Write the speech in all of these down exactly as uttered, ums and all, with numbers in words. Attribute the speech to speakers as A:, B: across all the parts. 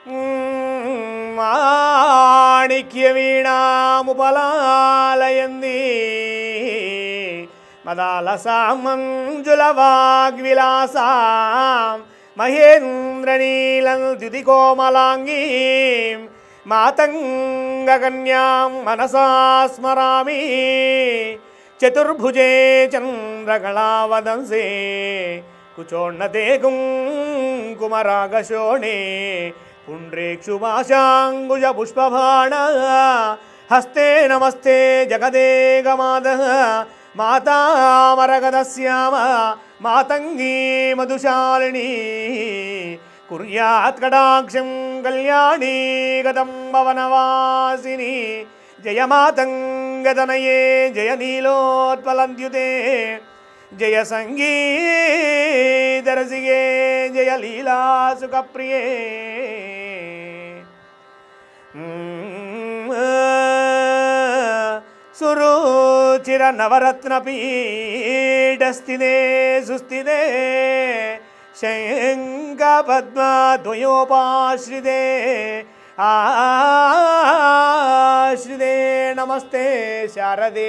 A: మాణిక్యవీణాముపలాలయంది మదాలసాం మంజులవాగ్విలాసాం మహేంద్రనీలం ద్యుతికోమలాంగీం మాతంగకన్యాం మనసా స్మరామి చతుర్భుజే చంద్రకళావదంసే కుచోన్నతే కుంకుమరాగశోణే పుండ్రేక్షుమాశాంగుజ పుష్పబాణ హస్తే నమస్తే జగదేగమాద మాతామరగదశ్యామ మాతంగీ మధుశాలిని కుర్యాత్ కటాక్షం కళ్యాణీ గతం భవనవాసిని జయ మాతంగతనయే జయ నీలోత్పలంద్యుతే జయ సంగీతరసిగే జయ లీలాసుఖప్రియే సురుచిర నవరత్నపీఠస్థితే సుస్థితే శంఖపద్మద్వయోపాశ్రితే ఆశ్రితే నమస్తే శారదే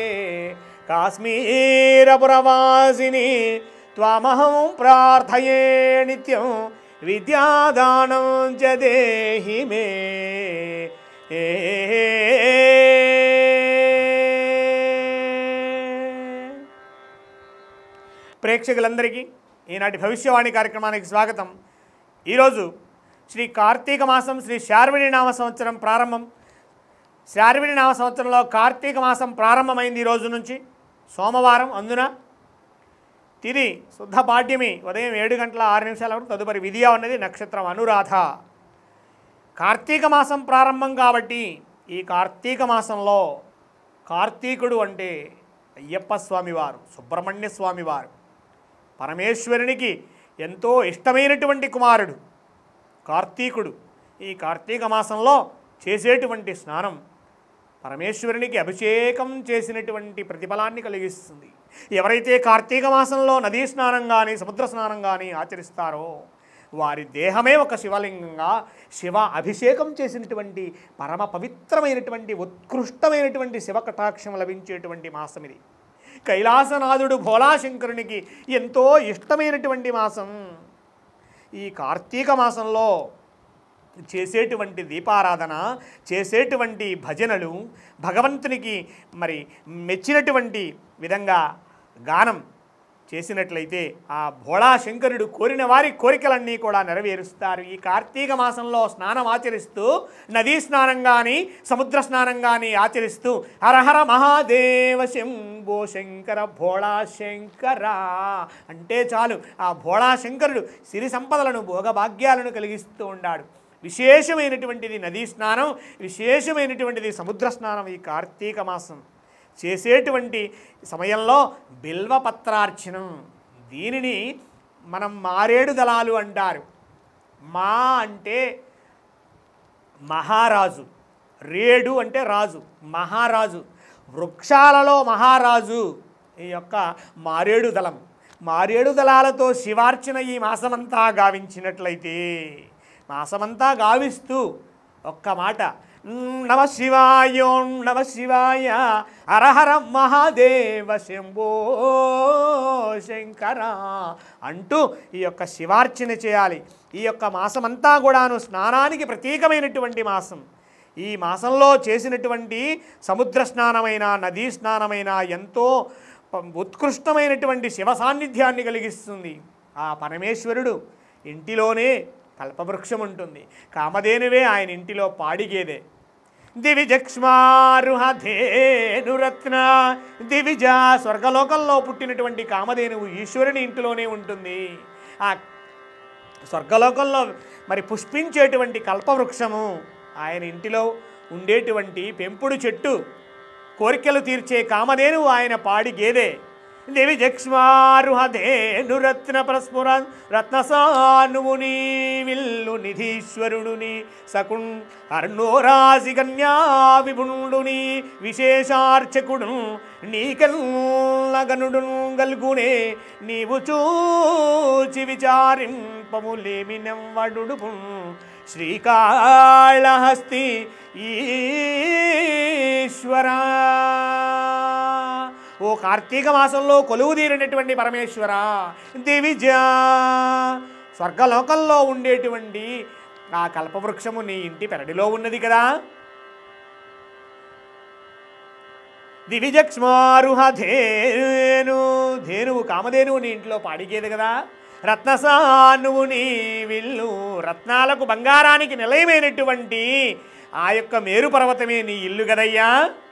A: కాశ్మీరపురవాసిని త్వామహం ప్రార్థయే నిత్యం విద్యాదానం చ దేహి మే. ప్రేక్షకులందరికీ ఈనాటి భవిష్యవాణి కార్యక్రమానికి స్వాగతం. ఈరోజు శ్రీ కార్తీక మాసం శ్రీ శార్వరి నామ సంవత్సరం ప్రారంభం. శార్వరి నామ సంవత్సరంలో కార్తీక మాసం ప్రారంభమైంది ఈ రోజు నుంచి. సోమవారం అందున తిది శుద్ధ పాడ్యమి ఉదయం ఏడు గంటల ఆరు నిమిషాల వరకు. తదుపరి విధియా ఉన్నది నక్షత్రం అనురాధ. కార్తీక మాసం ప్రారంభం కాబట్టి ఈ కార్తీక మాసంలో కార్తీకుడు అంటే అయ్యప్ప స్వామివారు, సుబ్రహ్మణ్య స్వామివారు, పరమేశ్వరునికి ఎంతో ఇష్టమైనటువంటి కుమారుడు కార్తీకుడు. ఈ కార్తీక మాసంలో చేసేటువంటి స్నానం పరమేశ్వరునికి అభిషేకం చేసినటువంటి ప్రతిఫలాన్ని కలిగిస్తుంది. ఎవరైతే కార్తీక మాసంలో నదీ స్నానం కానీ సముద్ర స్నానం కానీ ఆచరిస్తారో వారి దేహమే ఒక శివలింగంగా శివ అభిషేకం చేసినటువంటి పరమ పవిత్రమైనటువంటి ఉత్కృష్టమైనటువంటి శివ కటాక్షం లభించేటువంటి మాసం ఇది. కైలాసనాథుడు భోళాశంకరునికి ఎంతో ఇష్టమైనటువంటి మాసం. ఈ కార్తీక మాసంలో చేసేటువంటి దీపారాధన, చేసేటువంటి భజనలు, భగవంతునికి మరి మెచ్చినటువంటి విధంగా గానం చేసినట్లయితే ఆ భోళాశంకరుడు కోరిన వారి కోరికలన్నీ కూడా నెరవేరుస్తారు. ఈ కార్తీక మాసంలో స్నానం ఆచరిస్తూ నదీ స్నానం కానీ సముద్ర స్నానం కానీ ఆచరిస్తూ హరహర మహాదేవ శంభో శంకర భోళాశంకర అంటే చాలు ఆ భోళాశంకరుడు సిరి సంపదలను భోగభాగ్యాలను కలిగిస్తూ ఉన్నాడు. విశేషమైనటువంటిది నదీ స్నానం, విశేషమైనటువంటిది సముద్ర స్నానం. ఈ కార్తీక మాసం చేసేటువంటి సమయంలో బిల్వపత్రార్చనం, దీనిని మనం మారేడు దళాలు అంటారు. మా అంటే మహారాజు, రేడు అంటే రాజు, మహారాజు, వృక్షాలలో మహారాజు ఈ యొక్క మారేడు దళం. మారేడు దళాలతో శివార్చన ఈ మాసమంతా గావించినట్లయితే, మాసమంతా గావిస్తూ ఒక్క మాట నమ శివాయోం నమ శివాయ హరహర మహాదేవ శంభో శంకర అంటూ ఈ యొక్క శివార్చన చేయాలి. ఈ యొక్క మాసమంతా కూడాను స్నానానికి ప్రతీకమైనటువంటి మాసం. ఈ మాసంలో చేసినటువంటి సముద్ర స్నానమైన నదీ స్నానమైన ఎంతో ఉత్కృష్టమైనటువంటి శివ సాన్నిధ్యాన్ని కలిగిస్తుంది. ఆ పరమేశ్వరుడు ఇంటిలోనే కల్పవృక్షం ఉంటుంది, కామధేనువే ఆయన ఇంటిలో పాడిగేదే. దివిజక్ష్మారుహధేనురత్న దివిజ స్వర్గలోకంలో పుట్టినటువంటి కామధేనువు ఈశ్వరుని ఇంటిలోనే ఉంటుంది. ఆ స్వర్గలోకంలో మరి పుష్పించేటువంటి కల్పవృక్షము ఆయన ఇంటిలో ఉండేటువంటి పెంపుడు చెట్టు, కోరికలు తీర్చే కామధేనువు ఆయన పాడి గేదే. దివిజక్ష్మారుహధేనురత్న ప్రస్ఫుర రత్నసానువుని విల్లు నిధీశ్వరుడుని సకున్ అర్ణోరాశి కన్యా విభుండుని విశేషార్చకుడు నీకల్నగనుడు గల్గునే నీవు చూచి విచారింపములేమి నెవ్వడు శ్రీకాళహస్తి ఈశ్వరా. ఓ కార్తీక మాసంలో కొలువు తీరినటువంటి పరమేశ్వర, దివిజ స్వర్గలోకంలో ఉండేటువంటి ఆ కల్పవృక్షము నీ ఇంటి పెరడిలో ఉన్నది కదా. దివిజక్ష్మారుహ ధేను, ధేనువు కామధేనువు నీ ఇంట్లో పాడిగేది కదా. రత్నసానువు నీ విల్లు, రత్నాలకు బంగారానికి నిలయమైనటువంటి ఆ యొక్క మేరు పర్వతమే నీ ఇల్లు కదయ్యా.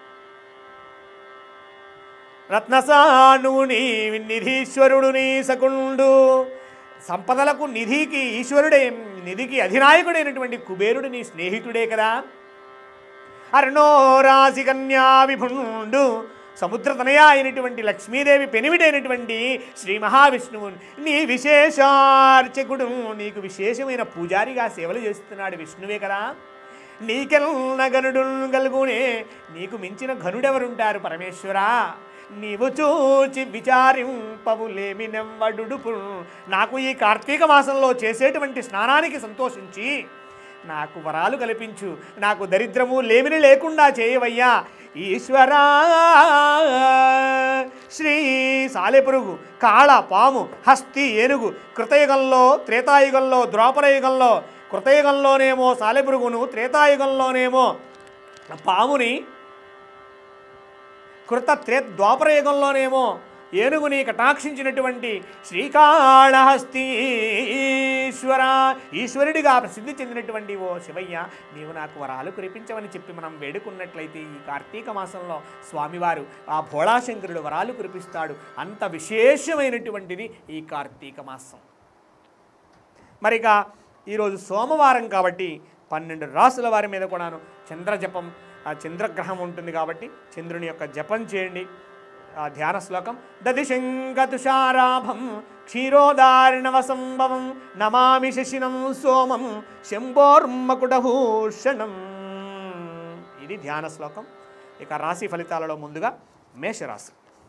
A: రత్నసానువు నీ నిధీశ్వరుడు నీ సకుండు, సంపదలకు నిధికి ఈశ్వరుడే, నిధికి అధినాయకుడైనటువంటి కుబేరుడు నీ స్నేహితుడే కదా. అర్ణోరాశి కన్యా విభుండు, సముద్రతనయ అయినటువంటి లక్ష్మీదేవి పెనివిడైనటువంటి శ్రీ మహావిష్ణువు నీ విశేషార్చకుడు, నీకు విశేషమైన పూజారిగా సేవలు చేస్తున్నాడు విష్ణువే కదా. నీకెల్ల గనుడు గలుగునే, నీకు మించిన ఘనుడెవరుంటారు పరమేశ్వరా. నీవు చూచి విచారింపవులేమి నెవ్వడుపు, నాకు ఈ కార్తీక మాసంలో చేసేటువంటి స్నానానికి సంతోషించి నాకు వరాలు కల్పించు, నాకు దరిద్రము లేమిని లేకుండా చేయవయ్యా ఈశ్వరా. శ్రీ సాలెపురుగు, కాళ పాము, హస్తి ఏనుగు, కృతయుగంలో త్రేతాయుగంలో ద్వాపరయుగంలో, కృతయుగంలోనేమో సాలెపురుగును, త్రేతాయుగంలోనేమో పాముని, కృత త్రే ద్వాపరయుగంలోనేమో ఏనుగుని కటాక్షించినటువంటి శ్రీకాళహస్తీశ్వర, ఈశ్వరుడిగా ప్రసిద్ధి చెందినటువంటి ఓ శివయ్య, నీవు నాకు వరాలు కురిపించమని చెప్పి మనం వేడుకున్నట్లయితే ఈ కార్తీక మాసంలో స్వామివారు ఆ భోళాశంకరుడు వరాలు కురిపిస్తాడు. అంత విశేషమైనటువంటిది ఈ కార్తీక మాసం. మరిక ఈరోజు సోమవారం కాబట్టి పన్నెండు రాసుల వారి మీద కూడాను చంద్రజపం, ఆ చంద్రగ్రహం ఉంటుంది కాబట్టి చంద్రుని యొక్క జపం చేయండి. ఆ ధ్యాన శ్లోకం దదిశంకతుషారాభం క్షీరోదారిణవ సంభవం నమామి శశినం సోమం శంభోర్మకుటభూషణం. ఇది ధ్యాన శ్లోకం. ఇక రాశి ఫలితాలలో ముందుగా మేషరాశి.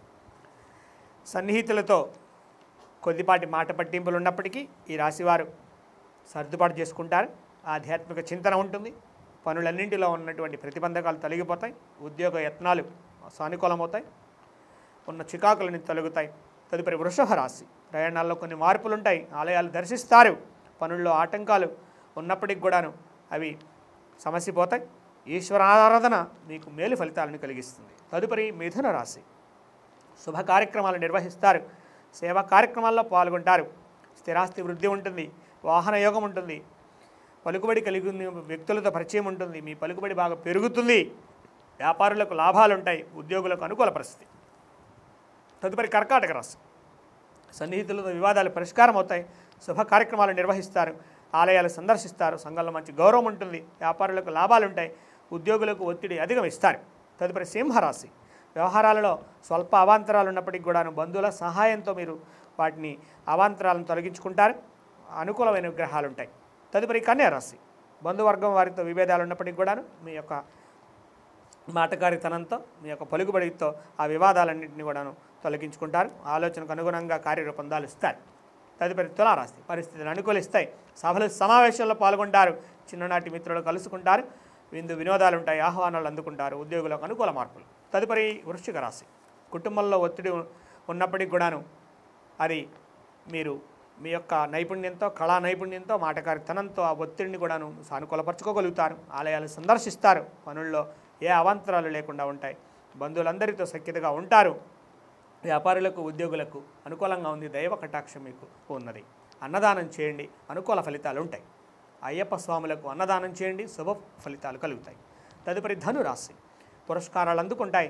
A: సన్నిహితులతో కొద్దిపాటి మాట పట్టింపులు ఉన్నప్పటికీ ఈ రాశివారు సర్దుబాటు చేసుకుంటారు. ఆధ్యాత్మిక చింతన ఉంటుంది. పనులన్నింటిలో ఉన్నటువంటి ప్రతిబంధకాలు తొలగిపోతాయి. ఉద్యోగ యత్నాలు సానుకూలమవుతాయి. ఉన్న చికాకులని తొలగుతాయి. తదుపరి వృషభ రాశి. ప్రయాణాల్లో కొన్ని మార్పులు ఉంటాయి. ఆలయాలు దర్శిస్తారు. పనుల్లో ఆటంకాలు ఉన్నప్పటికి కూడాను అవి సమసిపోతాయి. ఈశ్వరారాధన మీకు మేలు ఫలితాలను కలిగిస్తుంది. తదుపరి మిథున రాశి. శుభ కార్యక్రమాలు నిర్వహిస్తారు. సేవా కార్యక్రమాల్లో పాల్గొంటారు. స్థిరాస్తి వృద్ధి ఉంటుంది. వాహన యోగం ఉంటుంది. పలుకుబడి కలిగి వ్యక్తులతో పరిచయం ఉంటుంది. మీ పలుకుబడి బాగా పెరుగుతుంది. వ్యాపారులకు లాభాలు ఉంటాయి. ఉద్యోగులకు అనుకూల పరిస్థితి. తదుపరి కర్కాటక రాశి. సన్నిహితులతో వివాదాలు పరిష్కారం అవుతాయి. శుభ కార్యక్రమాలు నిర్వహిస్తారు. ఆలయాలు సందర్శిస్తారు. సంఘంలో మంచి గౌరవం ఉంటుంది. వ్యాపారులకు లాభాలు ఉంటాయి. ఉద్యోగులకు ఒత్తిడి అధిగమిస్తారు. తదుపరి సింహరాశి. వ్యవహారాలలో స్వల్ప అవాంతరాలు ఉన్నప్పటికీ కూడాను బంధువుల సహాయంతో మీరు వాటిని అవాంతరాలను తొలగించుకుంటారు. అనుకూలమైన గ్రహాలు ఉంటాయి. తదుపరి కన్యారాశి. బంధువర్గం వారితో విభేదాలు ఉన్నప్పటికీ కూడాను మీ యొక్క మాటకారితనంతో, మీ యొక్క పలుకుబడితో ఆ వివాదాలన్నింటినీ కూడాను తొలగించుకుంటారు. ఆలోచనకు అనుగుణంగా కార్యరూపం దాలుస్తారు. తదుపరి తులారాశి. పరిస్థితులు అనుకూలిస్తాయి. సభలు సమావేశాల్లో పాల్గొంటారు. చిన్ననాటి మిత్రులు కలుసుకుంటారు. విందు వినోదాలు ఉంటాయి. ఆహ్వానాలు అందుకుంటారు. ఉద్యోగులకు అనుకూల మార్పులు. తదుపరి వృశ్చిక రాశి. కుటుంబంలో ఒత్తిడి ఉన్నప్పటికి కూడాను అది మీరు మీ యొక్క నైపుణ్యంతో, కళా నైపుణ్యంతో, మాటకారితనంతో ఆ ఒత్తిడిని కూడాను సానుకూలపరచుకోగలుగుతారు. ఆలయాలు సందర్శిస్తారు. పనుల్లో ఏ అవాంతరాలు లేకుండా ఉంటాయి. బంధువులందరితో సఖ్యతగా ఉంటారు. వ్యాపారులకు, ఉద్యోగులకు అనుకూలంగా ఉంది. దైవ కటాక్షం మీకు ఉన్నది. అన్నదానం చేయండి. అనుకూల ఫలితాలు ఉంటాయి. అయ్యప్ప స్వాములకు అన్నదానం చేయండి. శుభ ఫలితాలు కలుగుతాయి. తదుపరి ధనురాశి. పురస్కారాలు అందుకుంటాయి.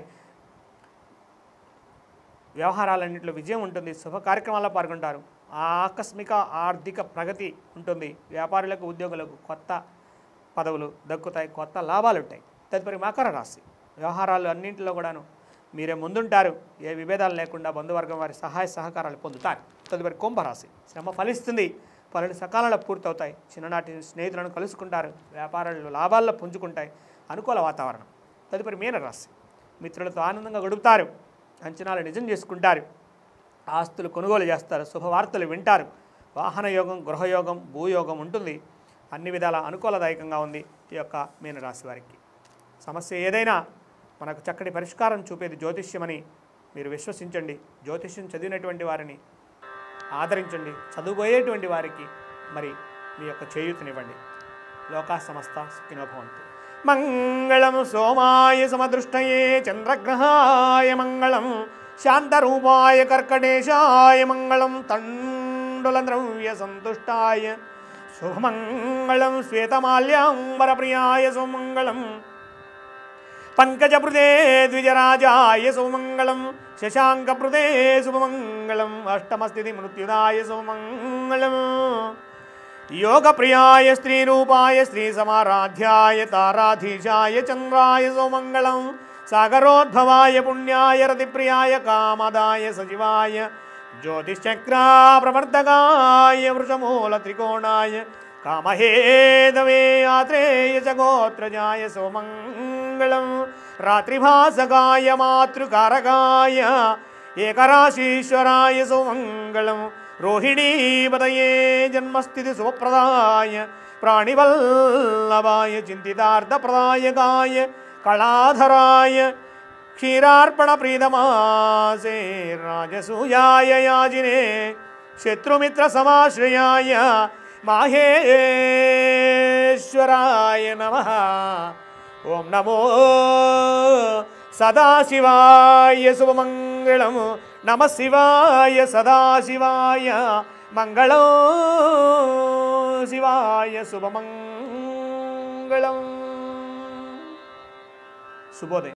A: వ్యవహారాలన్నింటిలో విజయం ఉంటుంది. శుభ కార్యక్రమాల్లో పాల్గొంటారు. ఆకస్మిక ఆర్థిక ప్రగతి ఉంటుంది. వ్యాపారులకు, ఉద్యోగులకు కొత్త పదవులు దక్కుతాయి. కొత్త లాభాలు ఉంటాయి. తదుపరి మకర రాశి. వ్యవహారాలు అన్నింటిలో కూడాను మీరే ముందుంటారు. ఏ విభేదాలు లేకుండా బంధువర్గం వారి సహాయ సహకారాలు పొందుతారు. తదుపరి కుంభరాశి. శ్రమ ఫలిస్తుంది. పనులు సకాలంలో పూర్తవుతాయి. చిన్ననాటి స్నేహితులను కలుసుకుంటారు. వ్యాపారాలు లాభాల్లో పుంజుకుంటాయి. అనుకూల వాతావరణం. తదుపరి మీనరాశి. మిత్రులతో ఆనందంగా గడుపుతారు. అంచనాలు నిజం చేసుకుంటారు. ఆస్తులు కొనుగోలు చేస్తారు. శుభవార్తలు వింటారు. వాహన యోగం, గృహయోగం, భూయోగం ఉంటుంది. అన్ని విధాల అనుకూలదాయకంగా ఉంది ఈ యొక్క మీనరాశి వారికి. సమస్య ఏదైనా మనకు చక్కటి పరిష్కారం చూపేది జ్యోతిష్యమని మీరు విశ్వసించండి. జ్యోతిష్యం చదివినటువంటి వారిని ఆదరించండి. చదువుపోయేటువంటి వారికి మరి మీ యొక్క చేయూతనివ్వండి. లోకా సమస్త సుఖినో భవంతు. మంగళం సోమాయ సమదృష్టయే చంద్రగ్రహాయ మంగళం శాంతరూపాయ కర్కటేశాయ మంగళం తండుల ద్రవ్య సంతుష్టాయ శుభమంగళం శ్వేతమాల్యాంబరప్రియాయ సుమంగళం పంకజప్రదే ద్విజరాజాయ సుమంగళం శశాంకప్రదే శుభమంగళం అష్టమస్థితి మృత్యుదాయ సుమంగళం యోగప్రియాయ స్త్రీరూపాయ శ్రీసమారాధ్యాయ తారాధీశాయ చంద్రాయ సుమంగళం సాగరోద్భవాయ పుణ్యాయ రతిప్రియాయ కామదాయ సజీవాయ జ్యోతిశ్చక్రా ప్రవర్తకాయ వృషమూల త్రికోణాయ కామహేదవే ఆత్రేయ చ గోత్రజాయ సుమంగళం రాత్రిభాసకాయ మాతృకారకాయ ఏకరాశీశ్వరాయ సుమంగళం రోహిణీపదయే జన్మస్థితి శుభప్రదాయ ప్రాణివల్లభాయ చింతితార్థప్రదాయకాయ కళాధరాయ క్షీరార్పణప్రీతమాసే రాజసూయాయ యాజినే శత్రుమిత్రసమాశ్రయాయ మాహేశ్వరాయ నమః. ఓం నమో సదాశివాయ శుభమంగళం. నమ శివాయ సదాశివాయ మంగళం. శివాయ శుభమంగళం. శుభోదయం.